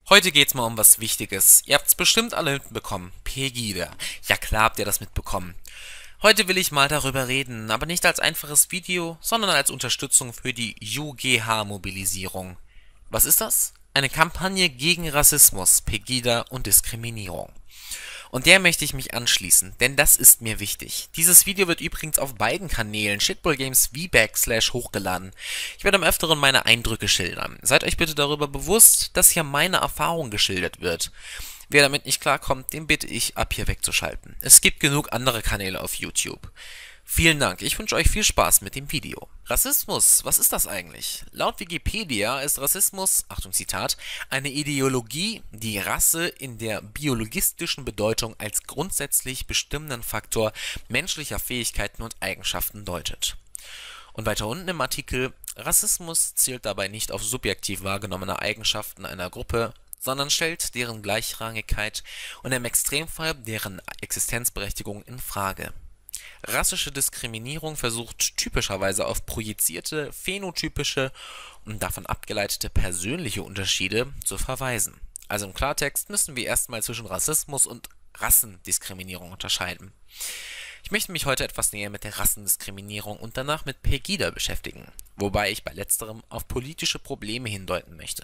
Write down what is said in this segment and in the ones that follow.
Heute geht's mal um was Wichtiges. Ihr habt's bestimmt alle mitbekommen. Pegida. Ja klar habt ihr das mitbekommen. Heute will ich mal darüber reden, aber nicht als einfaches Video, sondern als Unterstützung für die UGH-Mobilisierung. Was ist das? Eine Kampagne gegen Rassismus, Pegida und Diskriminierung. Und der möchte ich mich anschließen, denn das ist mir wichtig. Dieses Video wird übrigens auf beiden Kanälen Shitbull Games VBAC/ hochgeladen. Ich werde am öfteren meine Eindrücke schildern. Seid euch bitte darüber bewusst, dass hier meine Erfahrung geschildert wird. Wer damit nicht klarkommt, den bitte ich, ab hier wegzuschalten. Es gibt genug andere Kanäle auf YouTube. Vielen Dank, ich wünsche euch viel Spaß mit dem Video. Rassismus, was ist das eigentlich? Laut Wikipedia ist Rassismus, Achtung Zitat, eine Ideologie, die Rasse in der biologistischen Bedeutung als grundsätzlich bestimmenden Faktor menschlicher Fähigkeiten und Eigenschaften deutet. Und weiter unten im Artikel, Rassismus zielt dabei nicht auf subjektiv wahrgenommene Eigenschaften einer Gruppe, sondern stellt deren Gleichrangigkeit und im Extremfall deren Existenzberechtigung in Frage. Rassische Diskriminierung versucht typischerweise auf projizierte, phänotypische und davon abgeleitete persönliche Unterschiede zu verweisen. Also im Klartext müssen wir erstmal zwischen Rassismus und Rassendiskriminierung unterscheiden. Ich möchte mich heute etwas näher mit der Rassendiskriminierung und danach mit Pegida beschäftigen, wobei ich bei letzterem auf politische Probleme hindeuten möchte.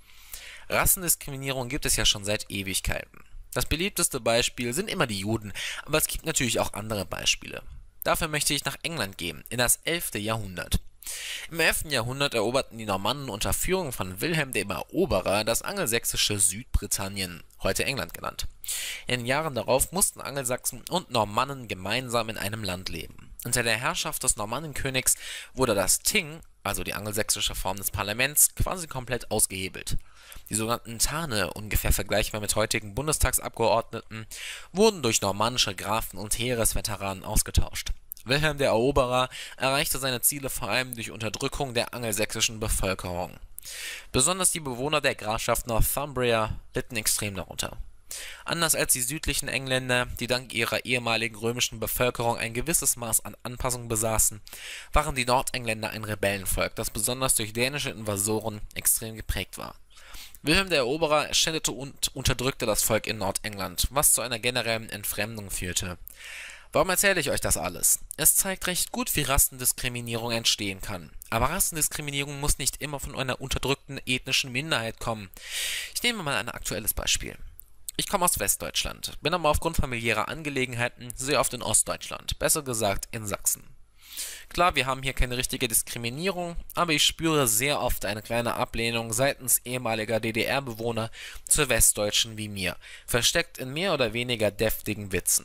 Rassendiskriminierung gibt es ja schon seit Ewigkeiten. Das beliebteste Beispiel sind immer die Juden, aber es gibt natürlich auch andere Beispiele. Dafür möchte ich nach England gehen, in das 11. Jahrhundert. Im 11. Jahrhundert eroberten die Normannen unter Führung von Wilhelm dem Eroberer das angelsächsische Südbritannien, heute England genannt. In den Jahren darauf mussten Angelsachsen und Normannen gemeinsam in einem Land leben. Unter der Herrschaft des Normannenkönigs wurde das Ting, also die angelsächsische Form des Parlaments, quasi komplett ausgehebelt. Die sogenannten Tane, ungefähr vergleichbar mit heutigen Bundestagsabgeordneten, wurden durch normannische Grafen und Heeresveteranen ausgetauscht. Wilhelm der Eroberer erreichte seine Ziele vor allem durch Unterdrückung der angelsächsischen Bevölkerung. Besonders die Bewohner der Grafschaft Northumbria litten extrem darunter. Anders als die südlichen Engländer, die dank ihrer ehemaligen römischen Bevölkerung ein gewisses Maß an Anpassung besaßen, waren die Nordengländer ein Rebellenvolk, das besonders durch dänische Invasoren extrem geprägt war. Wilhelm der Eroberer schändete und unterdrückte das Volk in Nordengland, was zu einer generellen Entfremdung führte. Warum erzähle ich euch das alles? Es zeigt recht gut, wie Rassendiskriminierung entstehen kann. Aber Rassendiskriminierung muss nicht immer von einer unterdrückten ethnischen Minderheit kommen. Ich nehme mal ein aktuelles Beispiel. Ich komme aus Westdeutschland, bin aber aufgrund familiärer Angelegenheiten sehr oft in Ostdeutschland, besser gesagt in Sachsen. Klar, wir haben hier keine richtige Diskriminierung, aber ich spüre sehr oft eine kleine Ablehnung seitens ehemaliger DDR-Bewohner zu Westdeutschen wie mir, versteckt in mehr oder weniger deftigen Witzen.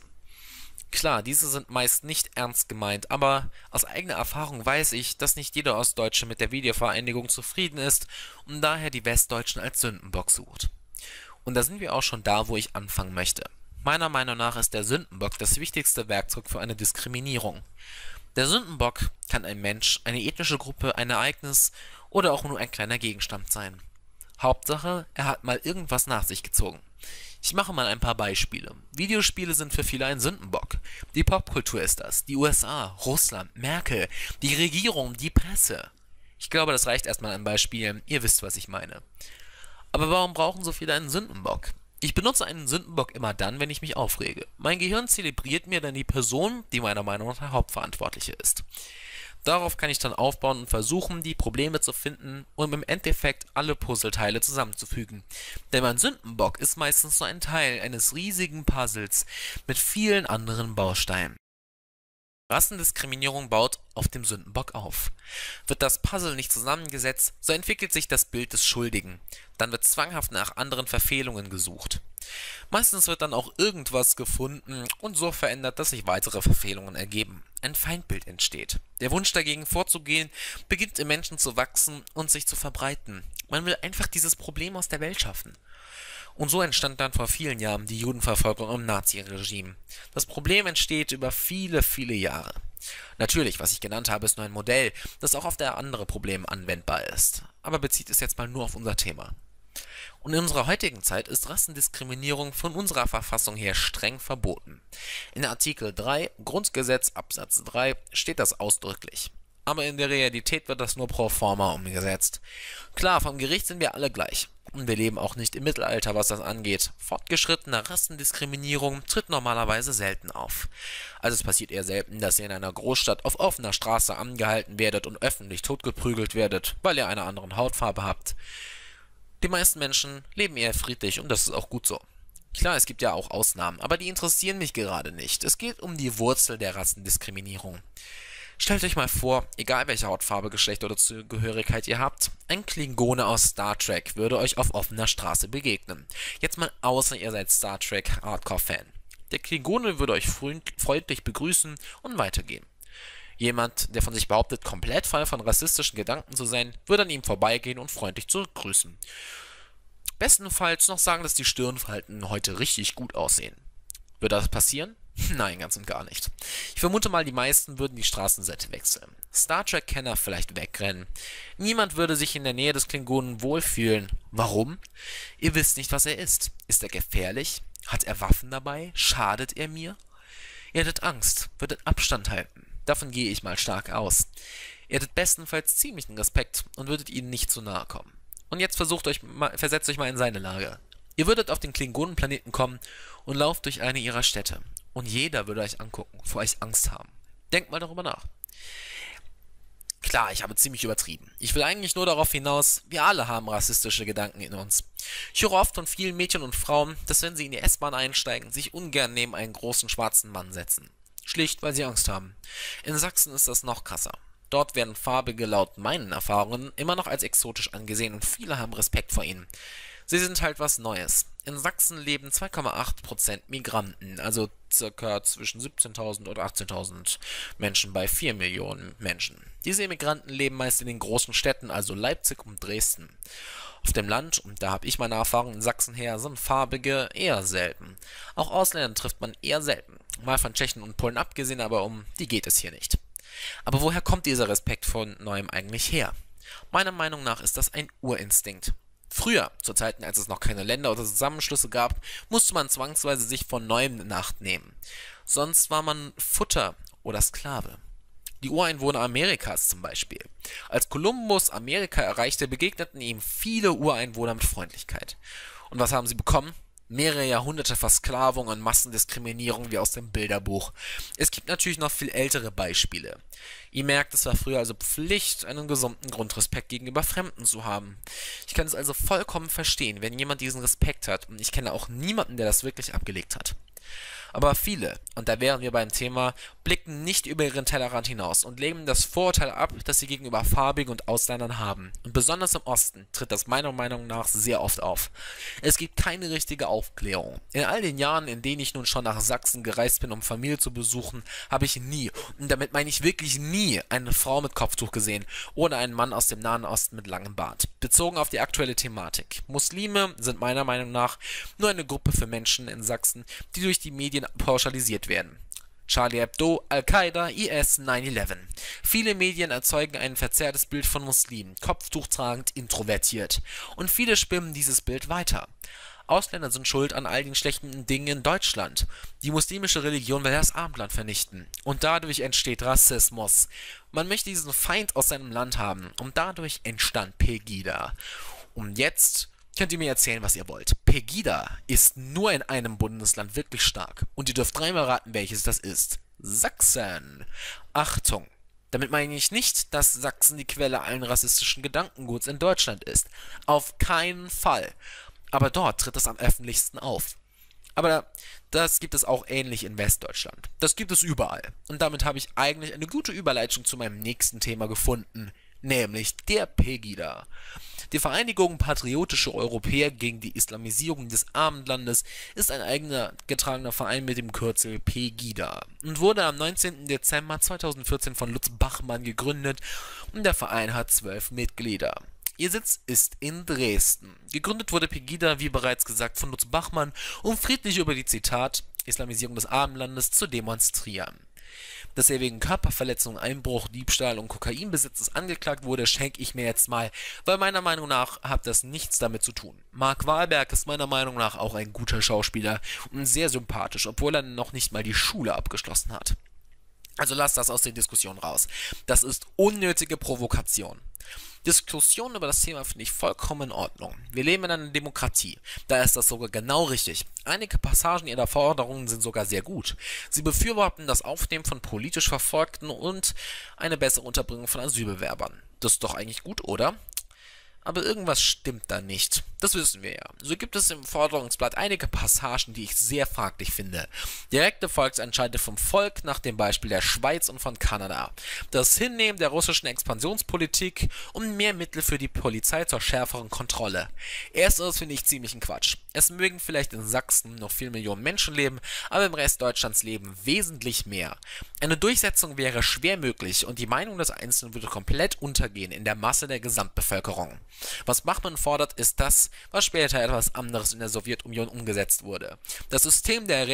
Klar, diese sind meist nicht ernst gemeint, aber aus eigener Erfahrung weiß ich, dass nicht jeder Ostdeutsche mit der Wiedervereinigung zufrieden ist und daher die Westdeutschen als Sündenbock sucht. Und da sind wir auch schon da, wo ich anfangen möchte. Meiner Meinung nach ist der Sündenbock das wichtigste Werkzeug für eine Diskriminierung. Der Sündenbock kann ein Mensch, eine ethnische Gruppe, ein Ereignis oder auch nur ein kleiner Gegenstand sein. Hauptsache, er hat mal irgendwas nach sich gezogen. Ich mache mal ein paar Beispiele. Videospiele sind für viele ein Sündenbock. Die Popkultur ist das, die USA, Russland, Merkel, die Regierung, die Presse. Ich glaube, das reicht erstmal an Beispielen, ihr wisst, was ich meine. Aber warum brauchen so viele einen Sündenbock? Ich benutze einen Sündenbock immer dann, wenn ich mich aufrege. Mein Gehirn zelebriert mir dann die Person, die meiner Meinung nach der Hauptverantwortliche ist. Darauf kann ich dann aufbauen und versuchen, die Probleme zu finden und im Endeffekt alle Puzzleteile zusammenzufügen. Denn mein Sündenbock ist meistens nur ein Teil eines riesigen Puzzles mit vielen anderen Bausteinen. Rassendiskriminierung baut auf dem Sündenbock auf. Wird das Puzzle nicht zusammengesetzt, so entwickelt sich das Bild des Schuldigen. Dann wird zwanghaft nach anderen Verfehlungen gesucht. Meistens wird dann auch irgendwas gefunden und so verändert, dass sich weitere Verfehlungen ergeben. Ein Feindbild entsteht. Der Wunsch dagegen vorzugehen, beginnt im Menschen zu wachsen und sich zu verbreiten. Man will einfach dieses Problem aus der Welt schaffen. Und so entstand dann vor vielen Jahren die Judenverfolgung im Naziregime. Das Problem entsteht über viele, viele Jahre. Natürlich, was ich genannt habe, ist nur ein Modell, das auch auf der andere Probleme anwendbar ist. Aber bezieht es jetzt mal nur auf unser Thema. Und in unserer heutigen Zeit ist Rassendiskriminierung von unserer Verfassung her streng verboten. In Artikel 3 Grundgesetz Absatz 3 steht das ausdrücklich. aber in der Realität wird das nur pro forma umgesetzt. Klar, vom Gericht sind wir alle gleich. Und wir leben auch nicht im Mittelalter, was das angeht. Fortgeschrittene Rassendiskriminierung tritt normalerweise selten auf. Also es passiert eher selten, dass ihr in einer Großstadt auf offener Straße angehalten werdet und öffentlich totgeprügelt werdet, weil ihr eine andere Hautfarbe habt. Die meisten Menschen leben eher friedlich und das ist auch gut so. Klar, es gibt ja auch Ausnahmen, aber die interessieren mich gerade nicht. Es geht um die Wurzel der Rassendiskriminierung. Stellt euch mal vor, egal welche Hautfarbe, Geschlecht oder Zugehörigkeit ihr habt, ein Klingone aus Star Trek würde euch auf offener Straße begegnen. Jetzt mal außer ihr seid Star Trek Hardcore-Fan. Der Klingone würde euch freundlich begrüßen und weitergehen. Jemand, der von sich behauptet, komplett frei von rassistischen Gedanken zu sein, würde an ihm vorbeigehen und freundlich zurückgrüßen. Bestenfalls noch sagen, dass die Stirnfalten heute richtig gut aussehen. Würde das passieren? Nein, ganz und gar nicht. Ich vermute mal, die meisten würden die Straßenseite wechseln. Star Trek-Kenner vielleicht wegrennen. Niemand würde sich in der Nähe des Klingonen wohlfühlen. Warum? Ihr wisst nicht, was er ist. Ist er gefährlich? Hat er Waffen dabei? Schadet er mir? Ihr hättet Angst, würdet Abstand halten. Davon gehe ich mal stark aus. Ihr hättet bestenfalls ziemlichen Respekt und würdet ihnen nicht zu nahe kommen. Und jetzt versetzt euch mal in seine Lage. Ihr würdet auf den Klingonenplaneten kommen und lauft durch eine ihrer Städte. Und jeder würde euch angucken, vor euch Angst haben. Denkt mal darüber nach. Klar, ich habe ziemlich übertrieben. Ich will eigentlich nur darauf hinaus, wir alle haben rassistische Gedanken in uns. Ich höre oft von vielen Mädchen und Frauen, dass wenn sie in die S-Bahn einsteigen, sich ungern neben einen großen schwarzen Mann setzen. Schlicht, weil sie Angst haben. In Sachsen ist das noch krasser. Dort werden Farbige laut meinen Erfahrungen immer noch als exotisch angesehen und viele haben Respekt vor ihnen. Sie sind halt was Neues. In Sachsen leben 2,8% Migranten, also circa zwischen 17.000 und 18.000 Menschen bei 4 Millionen Menschen. Diese Immigranten leben meist in den großen Städten, also Leipzig und Dresden. Auf dem Land, und da habe ich meine Erfahrungen in Sachsen her, sind Farbige eher selten. Auch Ausländer trifft man eher selten. Mal von Tschechen und Polen abgesehen, aber um die geht es hier nicht. Aber woher kommt dieser Respekt vor Neuem eigentlich her? Meiner Meinung nach ist das ein Urinstinkt. Früher, zu Zeiten, als es noch keine Länder oder Zusammenschlüsse gab, musste man zwangsweise sich von Neuem in Acht nehmen. Sonst war man Futter oder Sklave. Die Ureinwohner Amerikas zum Beispiel. Als Kolumbus Amerika erreichte, begegneten ihm viele Ureinwohner mit Freundlichkeit. Und was haben sie bekommen? Mehrere Jahrhunderte Versklavung und Massendiskriminierung wie aus dem Bilderbuch. Es gibt natürlich noch viel ältere Beispiele. Ihr merkt, es war früher also Pflicht, einen gesunden Grundrespekt gegenüber Fremden zu haben. Ich kann es also vollkommen verstehen, wenn jemand diesen Respekt hat, und ich kenne auch niemanden, der das wirklich abgelegt hat. Aber viele, und da wären wir beim Thema, blicken nicht über ihren Tellerrand hinaus und legen das Vorurteil ab, das sie gegenüber Farbigen und Ausländern haben. Und besonders im Osten tritt das meiner Meinung nach sehr oft auf. Es gibt keine richtige Aufklärung. In all den Jahren, in denen ich nun schon nach Sachsen gereist bin, um Familie zu besuchen, habe ich nie, und damit meine ich wirklich nie, eine Frau mit Kopftuch gesehen oder einen Mann aus dem Nahen Osten mit langem Bart. Bezogen auf die aktuelle Thematik. Muslime sind meiner Meinung nach nur eine Gruppe für Menschen in Sachsen, die durch die Medien pauschalisiert werden. Charlie Hebdo, Al-Qaida, IS, 9/11. Viele Medien erzeugen ein verzerrtes Bild von Muslimen, kopftuchtragend, introvertiert. Und viele spinnen dieses Bild weiter. Ausländer sind schuld an all den schlechten Dingen in Deutschland. Die muslimische Religion will das Abendland vernichten. Und dadurch entsteht Rassismus. Man möchte diesen Feind aus seinem Land haben. Und dadurch entstand Pegida. Und jetzt könnt ihr mir erzählen, was ihr wollt. Pegida ist nur in einem Bundesland wirklich stark. Und ihr dürft dreimal raten, welches das ist. Sachsen. Achtung. Damit meine ich nicht, dass Sachsen die Quelle allen rassistischen Gedankenguts in Deutschland ist. Auf keinen Fall. Aber dort tritt es am öffentlichsten auf. Aber das gibt es auch ähnlich in Westdeutschland. Das gibt es überall. Und damit habe ich eigentlich eine gute Überleitung zu meinem nächsten Thema gefunden. Nämlich der Pegida. Die Vereinigung Patriotische Europäer gegen die Islamisierung des Abendlandes ist ein eigener getragener Verein mit dem Kürzel Pegida und wurde am 19. Dezember 2014 von Lutz Bachmann gegründet und der Verein hat 12 Mitglieder. Ihr Sitz ist in Dresden. Gegründet wurde Pegida, wie bereits gesagt, von Lutz Bachmann, um friedlich über die, Zitat, Islamisierung des Abendlandes zu demonstrieren. Dass er wegen Körperverletzung, Einbruch, Diebstahl und Kokainbesitzes angeklagt wurde, schenke ich mir jetzt mal, weil meiner Meinung nach hat das nichts damit zu tun. Mark Wahlberg ist meiner Meinung nach auch ein guter Schauspieler und sehr sympathisch, obwohl er noch nicht mal die Schule abgeschlossen hat. Also lasst das aus den Diskussionen raus. Das ist unnötige Provokation. Diskussionen über das Thema finde ich vollkommen in Ordnung. Wir leben in einer Demokratie. Da ist das sogar genau richtig. Einige Passagen ihrer Forderungen sind sogar sehr gut. Sie befürworten das Aufnehmen von politisch Verfolgten und eine bessere Unterbringung von Asylbewerbern. Das ist doch eigentlich gut, oder? Aber irgendwas stimmt da nicht. Das wissen wir ja. So gibt es im Forderungsblatt einige Passagen, die ich sehr fraglich finde. Direkte Volksentscheide vom Volk nach dem Beispiel der Schweiz und von Kanada. Das Hinnehmen der russischen Expansionspolitik und mehr Mittel für die Polizei zur schärferen Kontrolle. Ersteres finde ich ziemlichen Quatsch. Es mögen vielleicht in Sachsen noch 4 Millionen Menschen leben, aber im Rest Deutschlands leben wesentlich mehr. Eine Durchsetzung wäre schwer möglich und die Meinung des Einzelnen würde komplett untergehen in der Masse der Gesamtbevölkerung. Was Bachmann fordert, ist das, was später etwas anderes in der Sowjetunion umgesetzt wurde. Das System der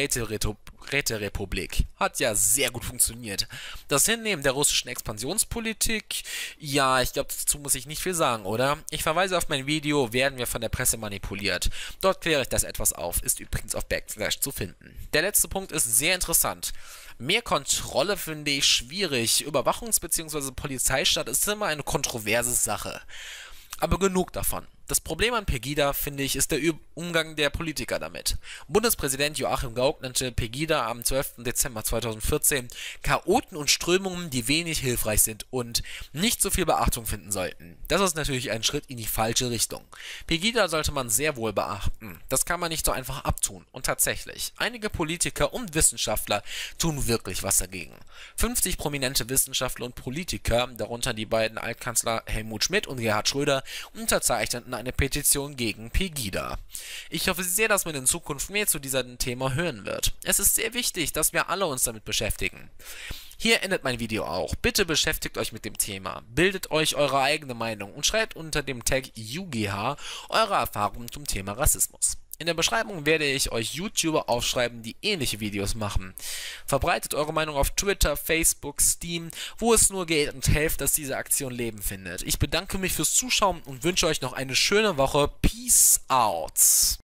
Räterepublik hat ja sehr gut funktioniert. Das Hinnehmen der russischen Expansionspolitik, ja, ich glaube, dazu muss ich nicht viel sagen, oder? Ich verweise auf mein Video, werden wir von der Presse manipuliert. Dort kläre ich das etwas auf, ist übrigens auf Backflash zu finden. Der letzte Punkt ist sehr interessant. Mehr Kontrolle finde ich schwierig. Überwachungs- bzw. Polizeistaat ist immer eine kontroverse Sache. Aber genug davon. Das Problem an Pegida, finde ich, ist der Umgang der Politiker damit. Bundespräsident Joachim Gauck nannte Pegida am 12. Dezember 2014 Chaoten und Strömungen, die wenig hilfreich sind und nicht so viel Beachtung finden sollten. Das ist natürlich ein Schritt in die falsche Richtung. Pegida sollte man sehr wohl beachten. Das kann man nicht so einfach abtun. Und tatsächlich, einige Politiker und Wissenschaftler tun wirklich was dagegen. 50 prominente Wissenschaftler und Politiker, darunter die beiden Altkanzler Helmut Schmidt und Gerhard Schröder, unterzeichneten eine Petition gegen Pegida. Ich hoffe sehr, dass man in Zukunft mehr zu diesem Thema hören wird. Es ist sehr wichtig, dass wir alle uns damit beschäftigen. Hier endet mein Video auch. Bitte beschäftigt euch mit dem Thema, bildet euch eure eigene Meinung und schreibt unter dem Tag UGH eure Erfahrungen zum Thema Rassismus. In der Beschreibung werde ich euch YouTuber aufschreiben, die ähnliche Videos machen. Verbreitet eure Meinung auf Twitter, Facebook, Steam, wo es nur geht und helft, dass diese Aktion Leben findet. Ich bedanke mich fürs Zuschauen und wünsche euch noch eine schöne Woche. Peace out!